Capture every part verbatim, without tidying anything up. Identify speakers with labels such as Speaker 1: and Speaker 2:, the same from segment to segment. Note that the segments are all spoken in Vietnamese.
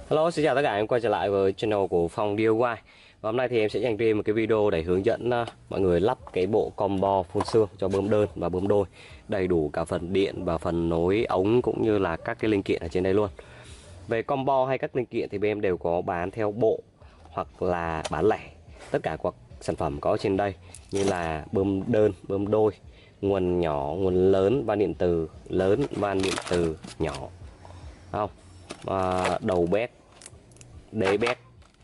Speaker 1: Hello, xin chào tất cả em quay trở lại với channel của Phong đê i goai. Và hôm nay thì em sẽ dành riêng một cái video để hướng dẫn uh, mọi người lắp cái bộ combo phun sương cho bơm đơn và bơm đôi, đầy đủ cả phần điện và phần nối ống cũng như là các cái linh kiện ở trên đây luôn. Về combo hay các linh kiện thì bên em đều có bán theo bộ hoặc là bán lẻ. Tất cả các sản phẩm có trên đây như là bơm đơn, bơm đôi, nguồn nhỏ, nguồn lớn, van điện từ lớn, van điện từ nhỏ, không? À, đầu bét, đế bét,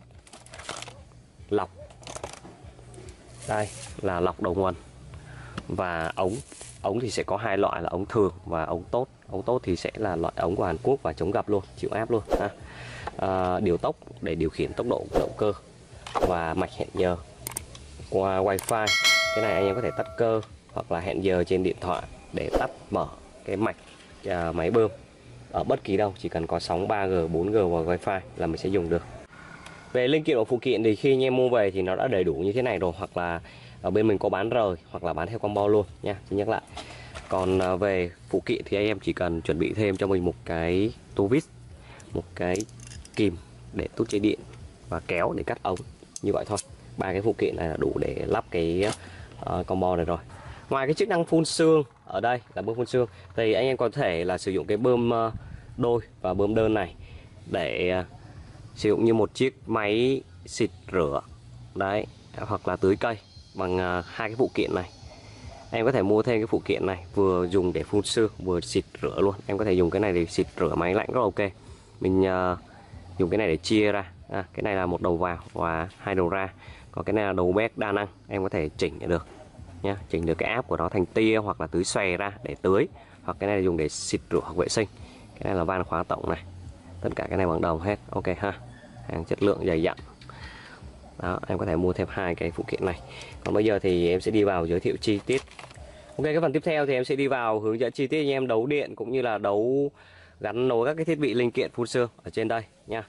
Speaker 1: lọc, đây là lọc đầu nguồn. Và ống ống thì sẽ có hai loại là ống thường và ống tốt. Ống tốt thì sẽ là loại ống của Hàn Quốc và chống gập luôn, chịu áp luôn ha. À, điều tốc để điều khiển tốc độ của động cơ và mạch hẹn giờ qua wifi. Cái này anh em có thể tắt cơ hoặc là hẹn giờ trên điện thoại để tắt mở cái mạch à, máy bơm ở bất kỳ đâu, chỉ cần có sóng ba G, bốn G và wifi là mình sẽ dùng được. Về linh kiện và phụ kiện thì khi anh em mua về thì nó đã đầy đủ như thế này rồi, hoặc là ở bên mình có bán rời hoặc là bán theo combo luôn nha, xin nhắc lại. Còn về phụ kiện thì anh em chỉ cần chuẩn bị thêm cho mình một cái tô vít, một cái kìm để tút dây điện và kéo để cắt ống, như vậy thôi. Ba cái phụ kiện này là đủ để lắp cái uh, combo này rồi. Ngoài cái chức năng phun sương ở đây là bơm phun sương thì anh em có thể là sử dụng cái bơm uh, đôi và bơm đơn này để uh, sử dụng như một chiếc máy xịt rửa đấy, hoặc là tưới cây bằng uh, hai cái phụ kiện này. Em có thể mua thêm cái phụ kiện này, vừa dùng để phun sương vừa xịt rửa luôn. Em có thể dùng cái này để xịt rửa máy lạnh rất là ok. Mình uh, dùng cái này để chia ra, à, cái này là một đầu vào và hai đầu ra, còn cái này là đầu bét đa năng, em có thể chỉnh được nhá, chỉnh được cái áp của nó thành tia hoặc là tưới xòe ra để tưới, hoặc cái này là dùng để xịt rửa hoặc vệ sinh. Cái này là van khóa tổng này, tất cả cái này bằng đồng hết, ok ha, hàng chất lượng dày dặn. Đó, em có thể mua thêm hai cái phụ kiện này. Còn bây giờ thì em sẽ đi vào giới thiệu chi tiết. Ok, cái phần tiếp theo thì em sẽ đi vào hướng dẫn chi tiết anh em đấu điện cũng như là đấu gắn nối các cái thiết bị linh kiện phun sương ở trên đây nha.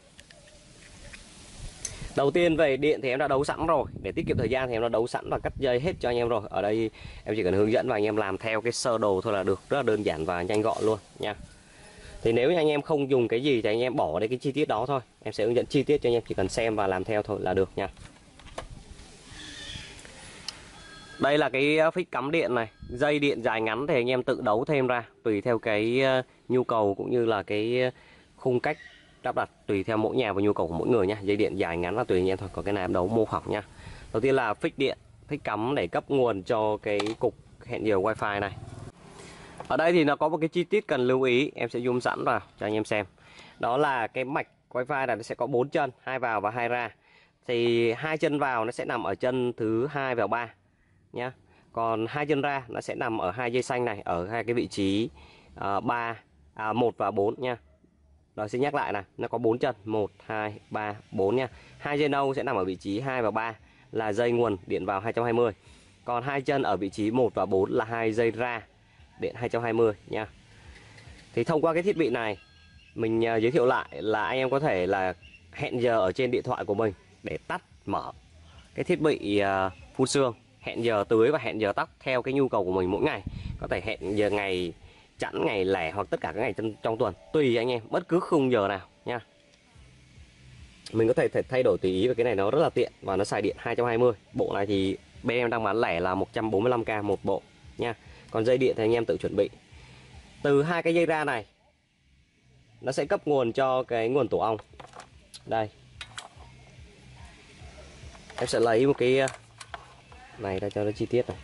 Speaker 1: Đầu tiên về điện thì em đã đấu sẵn rồi, để tiết kiệm thời gian thì em đã đấu sẵn và cắt dây hết cho anh em rồi. Ở đây em chỉ cần hướng dẫn và anh em làm theo cái sơ đồ thôi là được, rất là đơn giản và nhanh gọn luôn nha. Thì nếu như anh em không dùng cái gì thì anh em bỏ đi cái chi tiết đó thôi, em sẽ hướng dẫn chi tiết cho anh em, chỉ cần xem và làm theo thôi là được nha. Đây là cái phích cắm điện này, dây điện dài ngắn thì anh em tự đấu thêm ra tùy theo cái nhu cầu cũng như là cái khung cách lắp đặt, tùy theo mỗi nhà và nhu cầu của mỗi người nha. Dây điện dài ngắn là tùy anh em thôi, còn cái này em đấu mô phỏng nha. Đầu tiên là phích điện, phích cắm để cấp nguồn cho cái cục hẹn giờ wifi này. Ở đây thì nó có một cái chi tiết cần lưu ý, em sẽ zoom sẵn vào cho anh em xem. Đó là cái mạch wifi này nó sẽ có bốn chân, hai vào và hai ra. Thì hai chân vào nó sẽ nằm ở chân thứ hai và ba nhá. Còn hai chân ra nó sẽ nằm ở hai dây xanh này, ở hai cái vị trí uh, ba, à, một và bốn nha. Rồi xin nhắc lại này, nó có bốn chân, một, hai, ba, bốn nha. Hai dây nâu sẽ nằm ở vị trí hai và ba là dây nguồn điện vào hai trăm hai mươi. Còn hai chân ở vị trí một và bốn là hai dây ra điện hai trăm hai mươi nha. Thì thông qua cái thiết bị này mình uh, giới thiệu lại là anh em có thể là hẹn giờ ở trên điện thoại của mình để tắt mở cái thiết bị uh, phun sương, hẹn giờ tưới và hẹn giờ tắt theo cái nhu cầu của mình mỗi ngày. Có thể hẹn giờ ngày chẵn, ngày lẻ hoặc tất cả các ngày trong, trong tuần, tùy anh em, bất cứ khung giờ nào nha. Mình có thể, thể thay đổi tùy ý, và cái này nó rất là tiện và nó xài điện hai trăm hai mươi. Bộ này thì bên em đang bán lẻ là một trăm bốn mươi lăm k một bộ nha. Còn dây điện thì anh em tự chuẩn bị. Từ hai cái dây ra này nó sẽ cấp nguồn cho cái nguồn tổ ong. Đây, em sẽ lấy một cái này ra cho nó chi tiết này,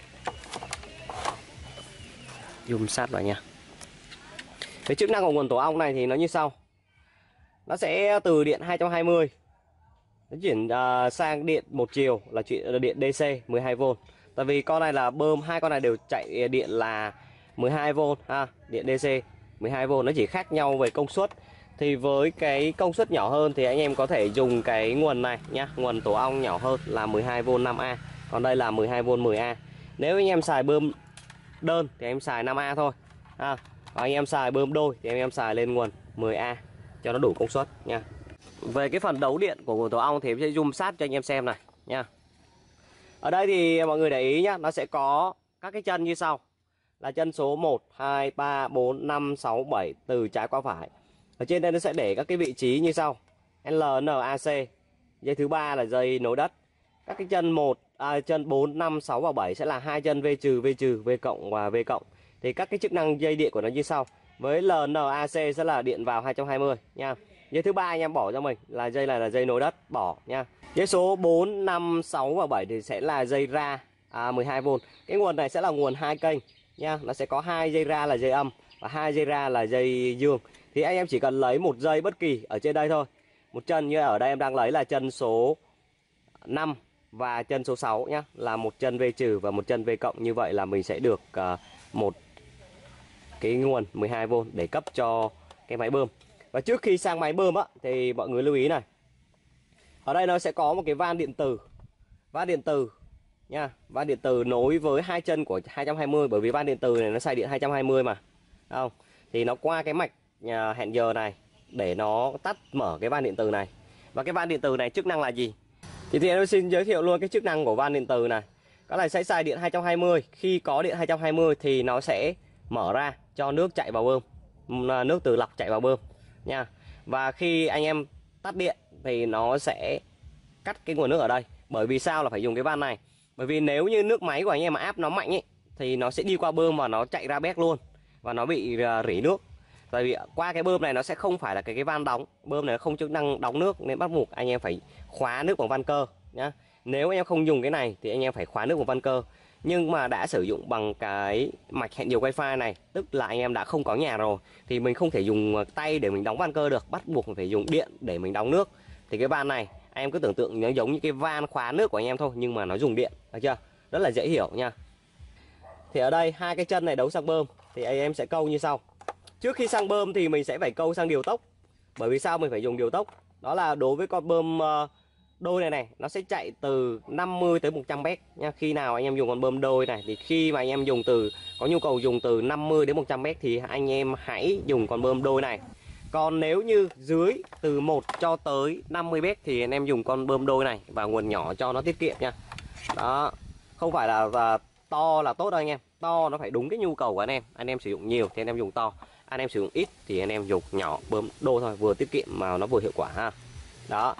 Speaker 1: zoom sát vào nha. Cái chức năng của nguồn tổ ong này thì nó như sau. Nó sẽ từ điện hai trăm hai mươi nó chuyển uh, sang điện một chiều là chuyện điện đê xê mười hai vôn. Tại vì con này là bơm, hai con này đều chạy điện là mười hai vôn ha, điện đê xê mười hai vôn, nó chỉ khác nhau về công suất. Thì với cái công suất nhỏ hơn thì anh em có thể dùng cái nguồn này nhá, nguồn tổ ong nhỏ hơn là mười hai vôn năm A, còn đây là mười hai vôn mười A. Nếu anh em xài bơm đơn thì em xài năm A thôi ha. Và anh em xài bơm đôi thì anh em xài lên nguồn mười A cho nó đủ công suất nha. Về cái phần đấu điện của nguồn tổ ong thì em sẽ zoom sát cho anh em xem này nha. Ở đây thì mọi người để ý nhá, nó sẽ có các cái chân như sau. Là chân số một, hai, ba, bốn, năm, sáu, bảy từ trái qua phải. Ở trên đây nó sẽ để các cái vị trí như sau. L N A C. Dây thứ ba là dây nối đất. Các cái chân một, à, chân bốn, năm, sáu và bảy sẽ là hai chân V trừ, V trừ, V cộng và V cộng. Thì các cái chức năng dây điện của nó như sau. Với L N A C sẽ là điện vào hai trăm hai mươi nha. Dây thứ ba anh em bỏ cho mình là dây này là dây nối đất, bỏ nha. Dây số bốn, năm, sáu và bảy thì sẽ là dây ra à, mười hai vôn. Cái nguồn này sẽ là nguồn hai kênh nha. Nó sẽ có hai dây ra là dây âm và hai dây ra là dây dương. Thì anh em chỉ cần lấy một dây bất kỳ ở trên đây thôi. Một chân như ở đây em đang lấy là chân số năm và chân số sáu nhá, là một chân V trừ và một chân V cộng. Như vậy là mình sẽ được uh, một cái nguồn mười hai vôn để cấp cho cái máy bơm. Và trước khi sang máy bơm á thì mọi người lưu ý này. Ở đây nó sẽ có một cái van điện tử. Van điện tử nha, van điện tử nối với hai chân của hai trăm hai mươi, bởi vì van điện tử này nó xài điện hai trăm hai mươi mà. Đúng không? Thì nó qua cái mạch nhà hẹn giờ này để nó tắt mở cái van điện tử này. Và cái van điện tử này chức năng là gì? Thì thì em xin giới thiệu luôn cái chức năng của van điện tử này. Cái này sẽ xài điện hai trăm hai mươi. Khi có điện hai trăm hai mươi thì nó sẽ mở ra cho nước chạy vào bơm, nước từ lọc chạy vào bơm nha. Và khi anh em tắt điện thì nó sẽ cắt cái nguồn nước ở đây. Bởi vì sao là phải dùng cái van này? Bởi vì nếu như nước máy của anh em mà áp nó mạnh ấy, thì nó sẽ đi qua bơm và nó chạy ra bét luôn, và nó bị rỉ nước. Tại vì qua cái bơm này nó sẽ không phải là cái cái van đóng, bơm này nó không chức năng đóng nước, nên bắt buộc anh em phải khóa nước bằng van cơ nhá. Nếu anh em không dùng cái này thì anh em phải khóa nước bằng van cơ. Nhưng mà đã sử dụng bằng cái mạch hẹn giờ wifi này, tức là anh em đã không có nhà rồi, thì mình không thể dùng tay để mình đóng van cơ được, bắt buộc mình phải dùng điện để mình đóng nước. Thì cái van này anh em cứ tưởng tượng nó giống như cái van khóa nước của anh em thôi, nhưng mà nó dùng điện, được chưa? Rất là dễ hiểu nha. Thì ở đây hai cái chân này đấu sang bơm thì anh em sẽ câu như sau. Trước khi sang bơm thì mình sẽ phải câu sang điều tốc. Bởi vì sao mình phải dùng điều tốc? Đó là đối với con bơm đôi này này, nó sẽ chạy từ năm mươi tới một trăm mét nha. Khi nào anh em dùng con bơm đôi này thì khi mà anh em dùng từ có nhu cầu dùng từ năm mươi đến một trăm mét thì anh em hãy dùng con bơm đôi này. Còn nếu như dưới từ một cho tới năm mươi mét thì anh em dùng con bơm đôi này và nguồn nhỏ cho nó tiết kiệm nha. Đó, không phải là, là to là tốt đâu anh em. To nó phải đúng cái nhu cầu của anh em. Anh em sử dụng nhiều thì anh em dùng to, anh em sử dụng ít thì anh em dùng nhỏ, bơm đôi thôi, vừa tiết kiệm mà nó vừa hiệu quả ha. Đó.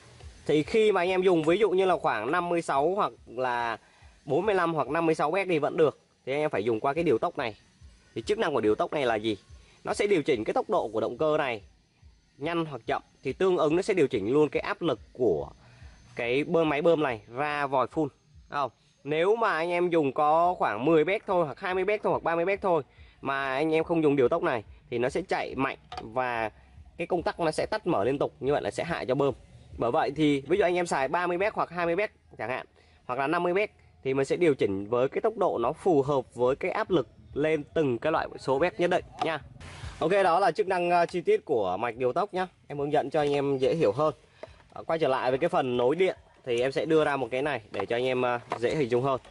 Speaker 1: Thì khi mà anh em dùng ví dụ như là khoảng năm mươi sáu hoặc là bốn mươi lăm hoặc năm mươi sáu mét thì vẫn được, thì anh em phải dùng qua cái điều tốc này. Thì chức năng của điều tốc này là gì? Nó sẽ điều chỉnh cái tốc độ của động cơ này nhanh hoặc chậm, thì tương ứng nó sẽ điều chỉnh luôn cái áp lực của cái bơm máy bơm này ra vòi full. Không? Nếu mà anh em dùng có khoảng mười mét thôi, hoặc hai mươi mét thôi, hoặc ba mươi mét thôi, mà anh em không dùng điều tốc này thì nó sẽ chạy mạnh và cái công tắc nó sẽ tắt mở liên tục, như vậy là sẽ hại cho bơm. Bởi vậy thì ví dụ anh em xài ba mươi mét hoặc hai mươi mét chẳng hạn, hoặc là năm mươi mét, thì mình sẽ điều chỉnh với cái tốc độ nó phù hợp với cái áp lực lên từng cái loại số mét nhất định nha. Ok, đó là chức năng uh, chi tiết của mạch điều tốc nhá. Em hướng dẫn cho anh em dễ hiểu hơn. uh, Quay trở lại với cái phần nối điện thì em sẽ đưa ra một cái này để cho anh em uh, dễ hình dung hơn.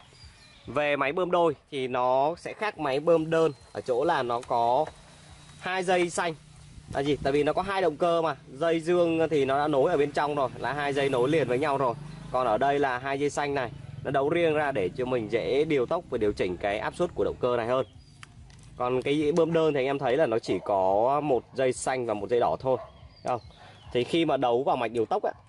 Speaker 1: Về máy bơm đôi thì nó sẽ khác máy bơm đơn ở chỗ là nó có hai dây xanh. Là gì? Tại vì nó có hai động cơ mà. Dây dương thì nó đã nối ở bên trong rồi, là hai dây nối liền với nhau rồi. Còn ở đây là hai dây xanh này, nó đấu riêng ra để cho mình dễ điều tốc và điều chỉnh cái áp suất của động cơ này hơn. Còn cái bơm đơn thì anh em thấy là nó chỉ có một dây xanh và một dây đỏ thôi, thấy không? Thì khi mà đấu vào mạch điều tốc á,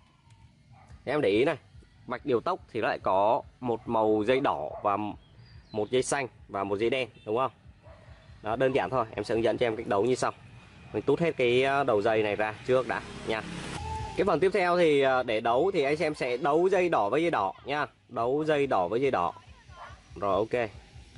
Speaker 1: em để ý này, mạch điều tốc thì nó lại có một màu dây đỏ và một dây xanh và một dây đen, đúng không? Đó, đơn giản thôi, em sẽ hướng dẫn cho em cách đấu như sau. Mình tút hết cái đầu dây này ra trước đã nha. Cái phần tiếp theo thì để đấu thì anh em sẽ đấu dây đỏ với dây đỏ nha. Đấu dây đỏ với dây đỏ. Rồi, ok.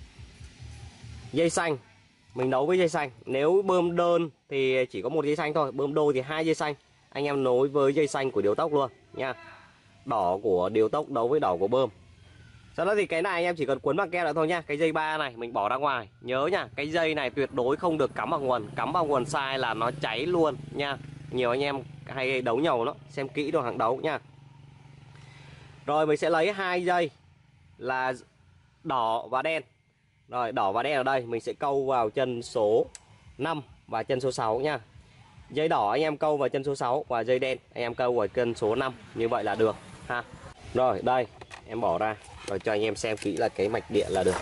Speaker 1: Dây xanh mình đấu với dây xanh. Nếu bơm đơn thì chỉ có một dây xanh thôi, bơm đôi thì hai dây xanh. Anh em nối với dây xanh của điều tốc luôn nha. Đỏ của điều tốc đấu với đỏ của bơm. Sau đó thì cái này anh em chỉ cần cuốn bằng keo nữa thôi nha. Cái dây ba này mình bỏ ra ngoài. Nhớ nha, cái dây này tuyệt đối không được cắm vào nguồn. Cắm vào nguồn sai là nó cháy luôn nha. Nhiều anh em hay đấu nhầu nó, xem kỹ đồ hàng đấu nha. Rồi mình sẽ lấy hai dây là đỏ và đen. Rồi, đỏ và đen ở đây mình sẽ câu vào chân số năm và chân số sáu nha. Dây đỏ anh em câu vào chân số sáu và dây đen anh em câu vào chân số năm, như vậy là được ha. Rồi, đây em bỏ ra rồi cho anh em xem kỹ là cái mạch điện là được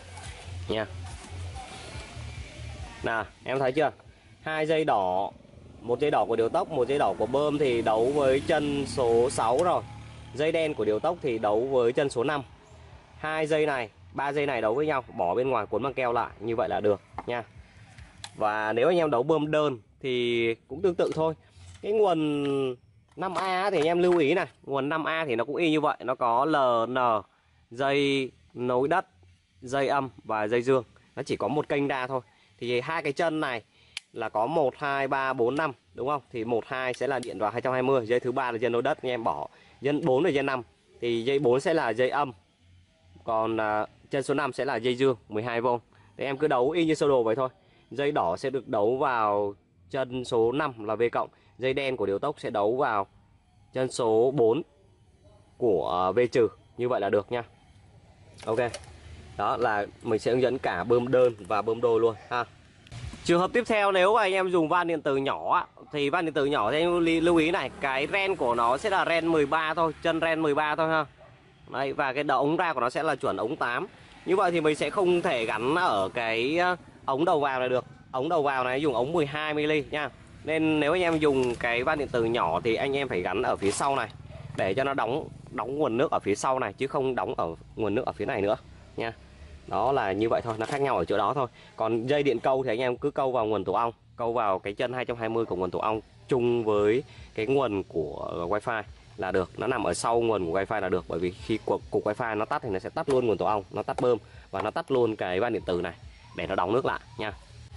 Speaker 1: nha. Nào, em thấy chưa? Hai dây đỏ Một dây đỏ của điều tốc, một dây đỏ của bơm thì đấu với chân số sáu rồi. Dây đen của điều tốc thì đấu với chân số năm. Hai dây này, ba dây này đấu với nhau, bỏ bên ngoài cuốn băng keo lại, như vậy là được nha. Và nếu anh em đấu bơm đơn thì cũng tương tự thôi. Cái nguồn năm A thì anh em lưu ý này, nguồn năm A thì nó cũng y như vậy, nó có lờ en, dây nối đất, dây âm và dây dương. Nó chỉ có một kênh ra thôi. Thì hai cái chân này là có một, hai, ba, bốn, năm, đúng không? Thì một, hai sẽ là điện vào hai trăm hai mươi, dây thứ ba là dây nối đất anh em bỏ. Dây bốn là dây năm thì dây bốn sẽ là dây âm. Còn uh, chân số năm sẽ là dây dương mười hai vôn. Thì em cứ đấu y như sơ đồ vậy thôi. Dây đỏ sẽ được đấu vào chân số năm là V cộng, dây đen của điều tốc sẽ đấu vào chân số bốn của V trừ, như vậy là được nha. Ok. Đó là mình sẽ hướng dẫn cả bơm đơn và bơm đôi luôn ha. Trường hợp tiếp theo, nếu anh em dùng van điện tử nhỏ thì van điện tử nhỏ thì anh em lưu ý này, cái ren của nó sẽ là ren mười ba thôi, chân ren mười ba thôi ha. Đấy, và cái đầu ống ra của nó sẽ là chuẩn ống tám. Như vậy thì mình sẽ không thể gắn ở cái ống đầu vào này được. Ống đầu vào này dùng ống mười hai mi-li nha. Nên nếu anh em dùng cái van điện tử nhỏ thì anh em phải gắn ở phía sau này để cho nó đóng đóng nguồn nước ở phía sau này, chứ không đóng ở nguồn nước ở phía này nữa nha. Đó là như vậy thôi, nó khác nhau ở chỗ đó thôi. Còn dây điện câu thì anh em cứ câu vào nguồn tổ ong, câu vào cái chân hai trăm hai mươi của nguồn tổ ong chung với cái nguồn của wifi là được. Nó nằm ở sau nguồn của wifi là được. Bởi vì khi cục, cục wifi nó tắt thì nó sẽ tắt luôn nguồn tổ ong, nó tắt bơm và nó tắt luôn cái van điện tử này để nó đóng nước lại nha.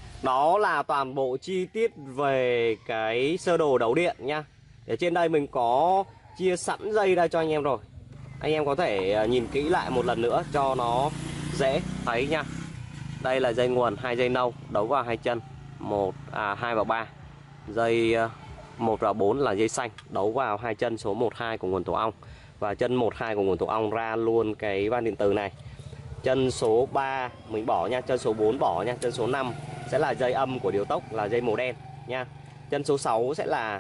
Speaker 1: Đó là toàn bộ chi tiết về cái sơ đồ đấu điện nha. Ở trên đây mình có chia sẵn dây ra cho anh em rồi. Anh em có thể nhìn kỹ lại một lần nữa cho nó dễ thấy nha. Đây là dây nguồn, hai dây nâu đấu vào hai chân, một à hai và ba. Dây một và bốn là dây xanh đấu vào hai chân số một, hai của nguồn tổ ong, và chân một, hai của nguồn tổ ong ra luôn cái van điện tử này. Chân số ba mình bỏ nha, chân số bốn bỏ nha, chân số năm sẽ là dây âm của điều tốc là dây màu đen nha. Chân số sáu sẽ là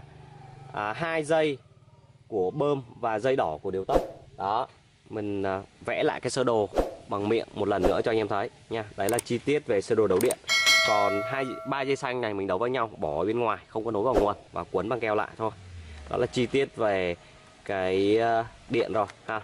Speaker 1: à, hai dây của bơm và dây đỏ của điều tốc. Đó, mình à, vẽ lại cái sơ đồ bằng miệng một lần nữa cho anh em thấy nha. Đấy là chi tiết về sơ đồ đấu điện. Còn hai ba dây xanh này mình đấu với nhau, bỏ ở bên ngoài, không có nối vào nguồn và cuốn băng keo lại thôi. Đó là chi tiết về cái uh, điện rồi ha.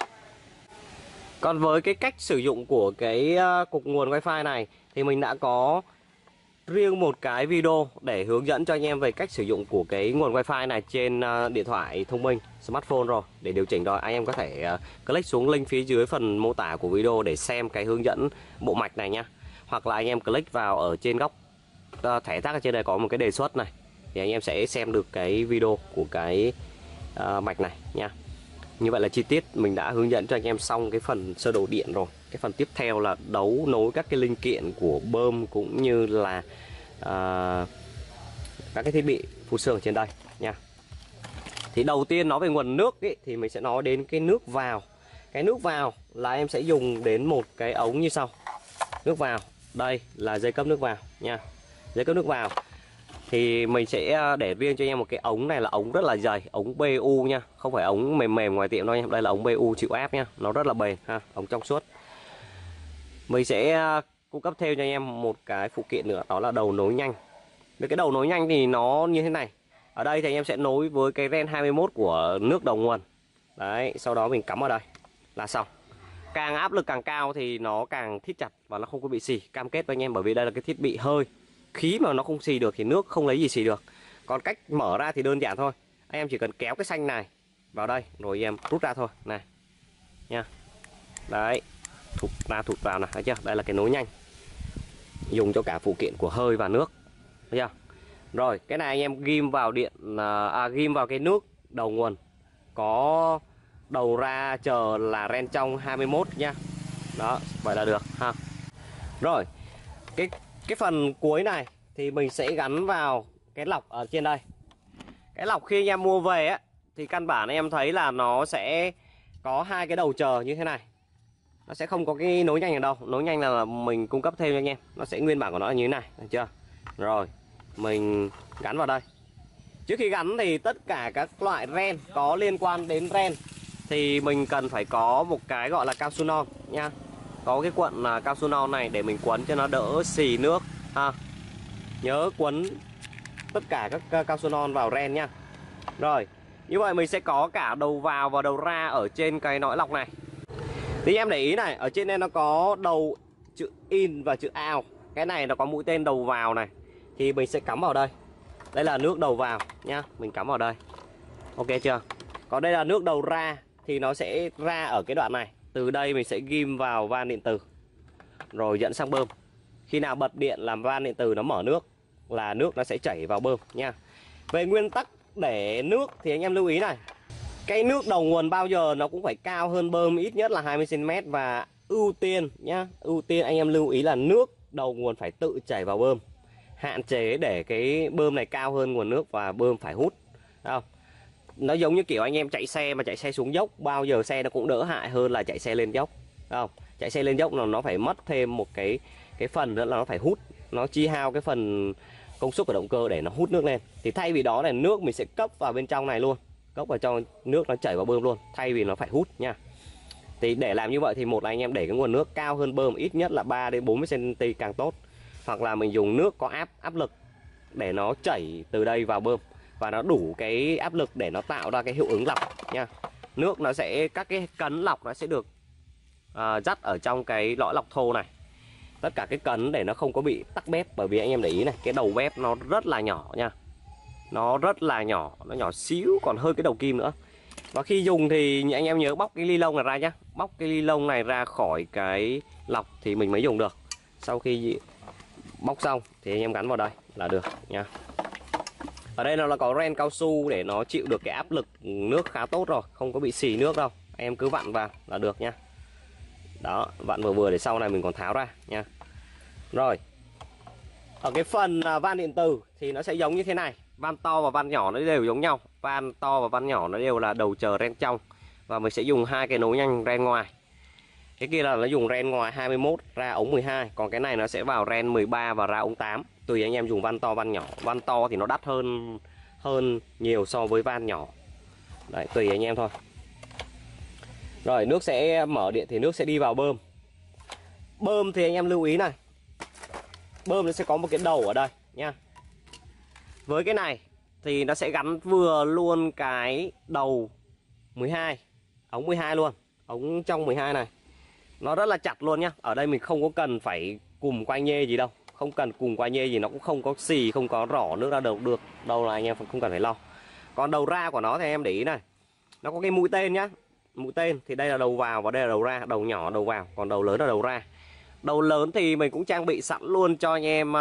Speaker 1: Còn với cái cách sử dụng của cái uh, cục nguồn wifi này thì mình đã có riêng một cái video để hướng dẫn cho anh em về cách sử dụng của cái nguồn wifi này trên uh, điện thoại thông minh, smartphone rồi, để điều chỉnh rồi. Anh em có thể uh, click xuống link phía dưới phần mô tả của video để xem cái hướng dẫn bộ mạch này nha. Hoặc là anh em click vào ở trên góc uh, thẻ tắt ở trên đây có một cái đề xuất này, thì anh em sẽ xem được cái video của cái uh, mạch này nha. Như vậy là chi tiết mình đã hướng dẫn cho anh em xong cái phần sơ đồ điện rồi. Cái phần tiếp theo là đấu nối các cái linh kiện của bơm cũng như là uh, các cái thiết bị phun sương ở trên đây nha. Thì đầu tiên nói về nguồn nước ý, thì mình sẽ nói đến cái nước vào. Cái nước vào là em sẽ dùng đến một cái ống như sau. Nước vào, đây là dây cấp nước vào nha. Dây cấp nước vào thì mình sẽ để riêng cho anh em một cái ống này là ống rất là dày, ống bê u nha, không phải ống mềm mềm ngoài tiệm đâu nha. Đây là ống bê u chịu áp nha, nó rất là bền ha, ống trong suốt. Mình sẽ cung cấp thêm cho anh em một cái phụ kiện nữa, đó là đầu nối nhanh. Với cái đầu nối nhanh thì nó như thế này. Ở đây thì anh em sẽ nối với cái ren hai mươi mốt của nước đầu nguồn. Đấy, sau đó mình cắm ở đây là xong. Càng áp lực càng cao thì nó càng thít chặt và nó không có bị xì, cam kết với anh em, bởi vì đây là cái thiết bị hơi. Khí mà nó không xì được thì nước không lấy gì xì được. Còn cách mở ra thì đơn giản thôi. Anh em chỉ cần kéo cái xanh này vào đây rồi em rút ra thôi này nha. Đấy, thụt ra thụt vào này, thấy chưa? Đây là cái nối nhanh, dùng cho cả phụ kiện của hơi và nước, thấy chưa? Rồi cái này anh em ghim vào điện à, ghim vào cái nước đầu nguồn, có đầu ra chờ là ren trong hai mươi mốt nha. Đó, vậy là được ha. Rồi cái cái phần cuối này thì mình sẽ gắn vào cái lọc ở trên đây. Cái lọc khi anh em mua về á thì căn bản anh em thấy là nó sẽ có hai cái đầu chờ như thế này. Nó sẽ không có cái nối nhanh ở đâu. Nối nhanh là mình cung cấp thêm cho anh em. Nó sẽ nguyên bản của nó là như thế này, được chưa? Rồi mình gắn vào đây. Trước khi gắn thì tất cả các loại ren có liên quan đến ren thì mình cần phải có một cái gọi là cao su non nha. Có cái cuộn là cao su non này để mình quấn cho nó đỡ xì nước ha. Nhớ quấn tất cả các cao su non vào ren nha. Rồi, như vậy mình sẽ có cả đầu vào và đầu ra ở trên cái nõi lọc này. Thì em để ý này, ở trên đây nó có đầu chữ in và chữ out. Cái này nó có mũi tên đầu vào này, thì mình sẽ cắm vào đây. Đây là nước đầu vào nhá, mình cắm vào đây. Ok chưa? Còn đây là nước đầu ra, thì nó sẽ ra ở cái đoạn này. Từ đây mình sẽ ghim vào van điện tử, rồi dẫn sang bơm. Khi nào bật điện làm van điện tử nó mở nước, là nước nó sẽ chảy vào bơm nha. Về nguyên tắc để nước thì anh em lưu ý này, cái nước đầu nguồn bao giờ nó cũng phải cao hơn bơm ít nhất là hai mươi xăng ti mét. Và ưu tiên nhá, ưu tiên anh em lưu ý là nước đầu nguồn phải tự chảy vào bơm. Hạn chế để cái bơm này cao hơn nguồn nước và bơm phải hút. Thấy không? Nó giống như kiểu anh em chạy xe mà chạy xe xuống dốc, bao giờ xe nó cũng đỡ hại hơn là chạy xe lên dốc. Thấy không? Chạy xe lên dốc là nó phải mất thêm một cái cái phần nữa là nó phải hút, nó chi hao cái phần công suất của động cơ để nó hút nước lên. Thì thay vì đó là nước mình sẽ cấp vào bên trong này luôn, cấp vào trong nước nó chảy vào bơm luôn, thay vì nó phải hút nha. Thì để làm như vậy thì một là anh em để cái nguồn nước cao hơn bơm ít nhất là ba đến bốn mươi xăng ti mét càng tốt. Hoặc là mình dùng nước có áp áp lực để nó chảy từ đây vào bơm, và nó đủ cái áp lực để nó tạo ra cái hiệu ứng lọc nha. Nước nó sẽ, các cái cấn lọc nó sẽ được à, dắt ở trong cái lõi lọc thô này. Tất cả cái cấn để nó không có bị tắc bếp. Bởi vì anh em để ý này, cái đầu bếp nó rất là nhỏ nha. Nó rất là nhỏ, nó nhỏ xíu, còn hơn cái đầu kim nữa. Và khi dùng thì anh em nhớ bóc cái ly lông này ra nhá. Bóc cái ly lông này ra khỏi cái lọc thì mình mới dùng được. Sau khi bóc xong thì anh em gắn vào đây là được nha. Ở đây nó là có ren cao su để nó chịu được cái áp lực nước khá tốt rồi, không có bị xì nước đâu. Anh em cứ vặn vào là được nha. Đó, vặn vừa vừa để sau này mình còn tháo ra nha. Rồi, ở cái phần van điện tử thì nó sẽ giống như thế này. Van to và van nhỏ nó đều giống nhau. Van to và van nhỏ nó đều là đầu chờ ren trong. Và mình sẽ dùng hai cái nối nhanh ren ngoài. Cái kia là nó dùng ren ngoài hai mươi mốt ra ống mười hai. Còn cái này nó sẽ vào ren mười ba và ra ống tám. Tùy anh em dùng van to van nhỏ. Van to thì nó đắt hơn hơn nhiều so với van nhỏ. Đấy, tùy anh em thôi. Rồi, nước sẽ mở điện thì nước sẽ đi vào bơm. Bơm thì anh em lưu ý này, bơm nó sẽ có một cái đầu ở đây nha. Với cái này thì nó sẽ gắn vừa luôn cái đầu mười hai, ống mười hai luôn, ống trong mười hai này. Nó rất là chặt luôn nhá. Ở đây mình không có cần phải cùm quay nhê gì đâu. Không cần cùm quay nhê gì, nó cũng không có xì, không có rỏ nước ra được được đâu, là anh em không cần phải lo. Còn đầu ra của nó thì em để ý này, nó có cái mũi tên nhá. Mũi tên thì đây là đầu vào và đây là đầu ra. Đầu nhỏ đầu vào, còn đầu lớn là đầu ra. Đầu lớn thì mình cũng trang bị sẵn luôn cho anh em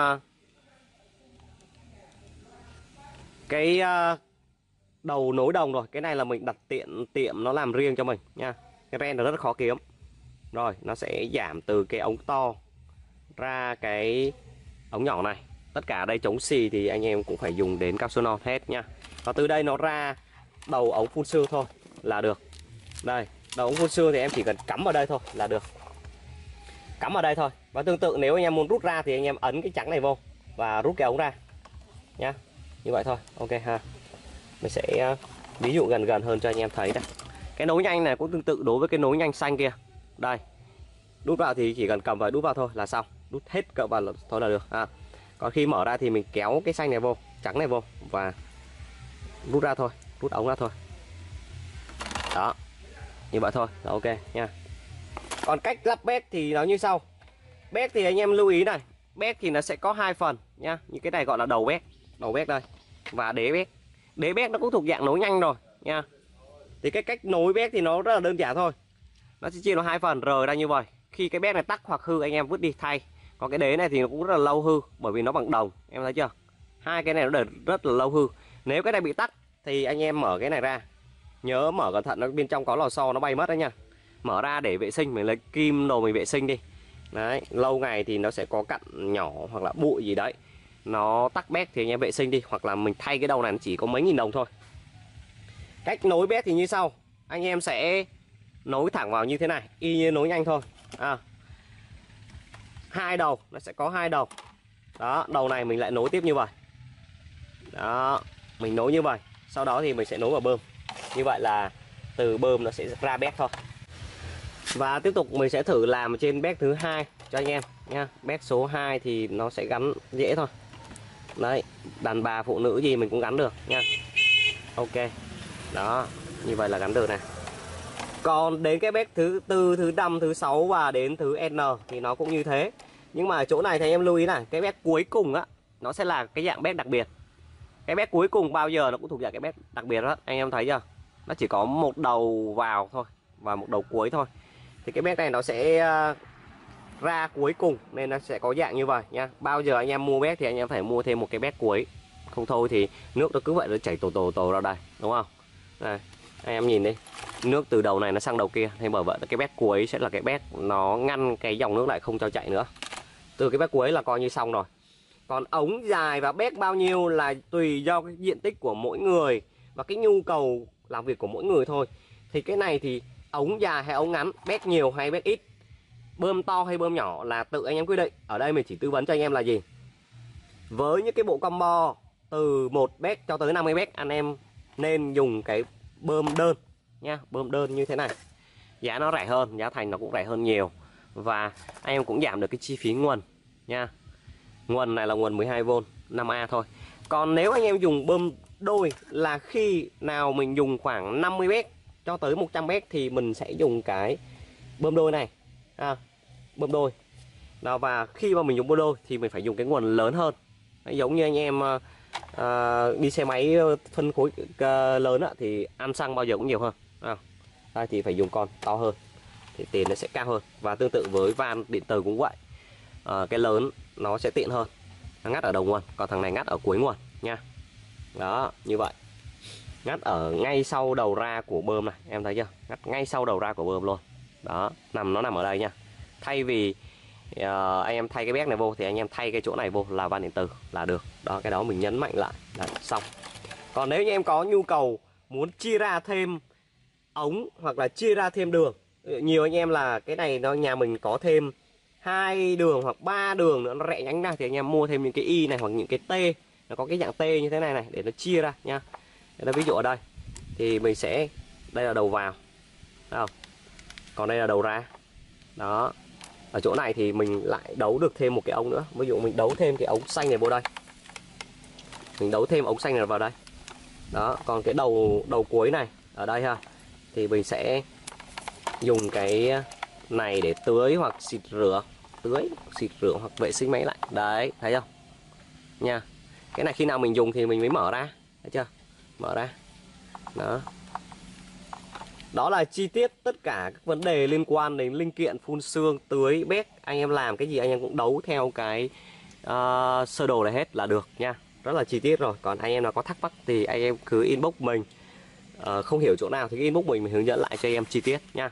Speaker 1: cái đầu nối đồng rồi. Cái này là mình đặt tiện tiệm nó làm riêng cho mình nha. Cái ren nó rất khó kiếm. Rồi, nó sẽ giảm từ cái ống to ra cái ống nhỏ này. Tất cả đây chống xì thì anh em cũng phải dùng đến cao su non hết nha. Và từ đây nó ra đầu ống phun sương thôi là được. Đây, đầu ống phun sương thì em chỉ cần cắm vào đây thôi là được. Cắm vào đây thôi. Và tương tự nếu anh em muốn rút ra thì anh em ấn cái trắng này vô và rút cái ống ra nhá. Như vậy thôi. Ok ha. Mình sẽ ví dụ gần gần hơn cho anh em thấy đây. Cái nối nhanh này cũng tương tự đối với cái nối nhanh xanh kia. Đây. Đút vào thì chỉ cần cầm vào đút vào thôi là xong. Đút hết cỡ vào là, thôi là được à. Còn khi mở ra thì mình kéo cái xanh này vô, trắng này vô và rút ra thôi, rút ống ra thôi. Đó. Như vậy thôi là ok nha. Còn cách lắp béc thì nó như sau. Béc thì anh em lưu ý này, béc thì nó sẽ có hai phần nha. Như cái này gọi là đầu béc, đầu béc đây, và đế béc. Đế béc nó cũng thuộc dạng nối nhanh rồi nha. Thì cái cách nối béc thì nó rất là đơn giản thôi. Nó sẽ chia nó hai phần rời ra như vậy. Khi cái béc này tắc hoặc hư anh em vứt đi thay. Còn cái đế này thì nó cũng rất là lâu hư, bởi vì nó bằng đồng, em thấy chưa? Hai cái này nó đều rất là lâu hư. Nếu cái này bị tắc thì anh em mở cái này ra, nhớ mở cẩn thận, nó bên trong có lò xo nó bay mất đấy nha. Mở ra để vệ sinh, mình lấy kim đồ mình vệ sinh đi. Đấy, lâu ngày thì nó sẽ có cặn nhỏ hoặc là bụi gì đấy, nó tắc béc thì anh em vệ sinh đi. Hoặc là mình thay cái đầu này nó chỉ có mấy nghìn đồng thôi. Cách nối béc thì như sau. Anh em sẽ nối thẳng vào như thế này, y như nối nhanh thôi à. Hai đầu, nó sẽ có hai đầu. Đó, đầu này mình lại nối tiếp như vậy. Đó, mình nối như vậy. Sau đó thì mình sẽ nối vào bơm. Như vậy là từ bơm nó sẽ ra béc thôi. Và tiếp tục mình sẽ thử làm trên béc thứ hai cho anh em nha. Béc số hai thì nó sẽ gắn dễ thôi. Đấy, đàn bà phụ nữ gì mình cũng gắn được nha. Ok, đó, như vậy là gắn được này. Còn đến cái béc thứ tư, thứ năm, thứ sáu và đến thứ N thì nó cũng như thế. Nhưng mà ở chỗ này thì em lưu ý này, cái béc cuối cùng á, nó sẽ là cái dạng béc đặc biệt. Cái béc cuối cùng bao giờ nó cũng thuộc dạng cái béc đặc biệt đó, anh em thấy chưa? Nó chỉ có một đầu vào thôi và một đầu cuối thôi. Thì cái béc này nó sẽ ra cuối cùng nên nó sẽ có dạng như vậy nha. Bao giờ anh em mua béc thì anh em phải mua thêm một cái béc cuối. Không thôi thì nước nó cứ vậy nó chảy tổ tổ tổ ra đây, đúng không? Này, anh em nhìn đi, nước từ đầu này nó sang đầu kia, thì bởi vậy cái béc cuối sẽ là cái béc nó ngăn cái dòng nước lại không cho chạy nữa. Từ cái béc cuối là coi như xong rồi. Còn ống dài và béc bao nhiêu là tùy do cái diện tích của mỗi người và cái nhu cầu làm việc của mỗi người thôi. Thì cái này thì ống dài hay ống ngắn, béc nhiều hay béc ít, bơm to hay bơm nhỏ là tự anh em quyết định. Ở đây mình chỉ tư vấn cho anh em là gì? Với những cái bộ combo từ một béc cho tới năm mươi béc, anh em nên dùng cái bơm đơn nha, bơm đơn như thế này. Giá nó rẻ hơn, giá thành nó cũng rẻ hơn nhiều. Và anh em cũng giảm được cái chi phí nguồn nha. Nguồn này là nguồn mười hai vôn năm A thôi. Còn nếu anh em dùng bơm đôi là khi nào mình dùng khoảng năm mươi béc cho tới một trăm béc thì mình sẽ dùng cái bơm đôi này. À, bơm đôi. Đó, và khi mà mình dùng bơm đôi thì mình phải dùng cái nguồn lớn hơn. Đấy, giống như anh em à, đi xe máy phân khối à, lớn á, thì ăn xăng bao giờ cũng nhiều hơn. À, đây thì phải dùng con to hơn thì tiền nó sẽ cao hơn. Và tương tự với van điện từ cũng vậy. À, cái lớn nó sẽ tiện hơn, nó ngắt ở đầu nguồn, còn thằng này ngắt ở cuối nguồn nha. Đó, như vậy. Ngắt ở ngay sau đầu ra của bơm này, em thấy chưa? Ngắt ngay sau đầu ra của bơm luôn. Đó, nằm nó nằm ở đây nha. Thay vì uh, anh em thay cái béc này vô thì anh em thay cái chỗ này vô là van điện tử là được. Đó, cái đó mình nhấn mạnh lại. Đấy, xong. Còn nếu như em có nhu cầu muốn chia ra thêm ống hoặc là chia ra thêm đường, nhiều anh em là cái này nó nhà mình có thêm hai đường hoặc ba đường nữa, nó rẽ nhánh ra thì anh em mua thêm những cái y này hoặc những cái t, nó có cái dạng t như thế này này để nó chia ra nha. Để ví dụ ở đây thì mình sẽ, đây là đầu vào, thấy không? Còn đây là đầu ra. Đó, ở chỗ này thì mình lại đấu được thêm một cái ống nữa. Ví dụ mình đấu thêm cái ống xanh này vô đây, mình đấu thêm ống xanh này vào đây. Đó, còn cái đầu đầu cuối này ở đây ha, thì mình sẽ dùng cái này để tưới hoặc xịt rửa, tưới, xịt rửa hoặc vệ sinh máy lại. Đấy, thấy không? Nha. Cái này khi nào mình dùng thì mình mới mở ra, thấy chưa? Mở ra. Đó. Đó là chi tiết tất cả các vấn đề liên quan đến linh kiện phun sương, tưới, béc. Anh em làm cái gì anh em cũng đấu theo cái uh, sơ đồ này hết là được nha. Rất là chi tiết rồi. Còn anh em nào có thắc mắc thì anh em cứ inbox mình. uh, Không hiểu chỗ nào thì inbox mình, mình hướng dẫn lại cho anh em chi tiết nha.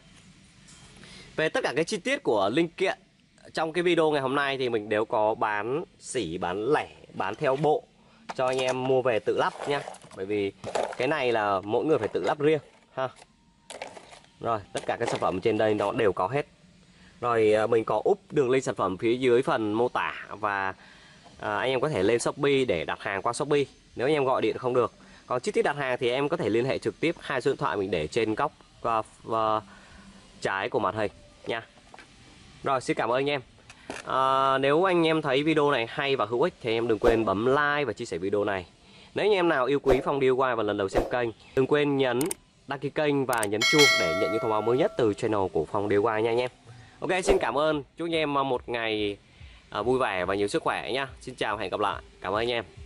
Speaker 1: Về tất cả cái chi tiết của linh kiện trong cái video ngày hôm nay thì mình đều có bán sỉ, bán lẻ, bán theo bộ cho anh em mua về tự lắp nha. Bởi vì cái này là mỗi người phải tự lắp riêng ha. Rồi, tất cả các sản phẩm trên đây nó đều có hết. Rồi mình có úp đường link sản phẩm phía dưới phần mô tả. Và à, anh em có thể lên Shopee để đặt hàng qua Shopee nếu anh em gọi điện không được. Còn chi tiết đặt hàng thì em có thể liên hệ trực tiếp, hai số điện thoại mình để trên góc uh, uh, trái của màn hình nha. Rồi, xin cảm ơn anh em. à, Nếu anh em thấy video này hay và hữu ích thì em đừng quên bấm like và chia sẻ video này. Nếu anh em nào yêu quý Phong đê i y và lần đầu xem kênh, đừng quên nhấn đăng ký kênh và nhấn chuông để nhận những thông báo mới nhất từ channel của Phong đê i y nha anh em. Ok, xin cảm ơn, chúc anh em một ngày vui vẻ và nhiều sức khỏe nha. Xin chào, hẹn gặp lại. Cảm ơn anh em.